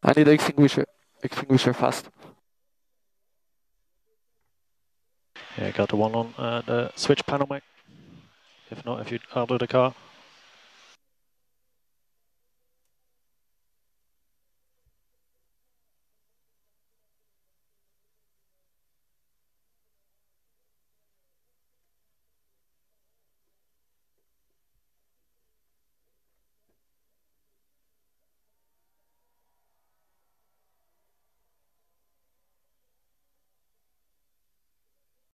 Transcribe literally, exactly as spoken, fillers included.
I need extinguisher. Extinguisher fast. Yeah, got the one on uh, the switch panel, mate. If not, if you out of the car.